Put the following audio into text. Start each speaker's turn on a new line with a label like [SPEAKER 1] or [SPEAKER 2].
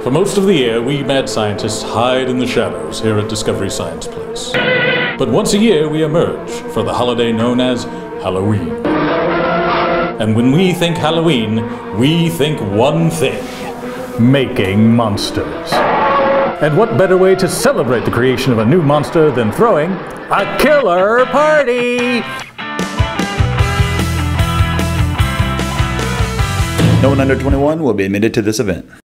[SPEAKER 1] For most of the year, we mad scientists hide in the shadows here at Discovery Science Place. But once a year, we emerge for the holiday known as Halloween. And when we think Halloween, we think one thing: making monsters. And what better way to celebrate the creation of a new monster than throwing a killer party?
[SPEAKER 2] No one under 21 will be admitted to this event.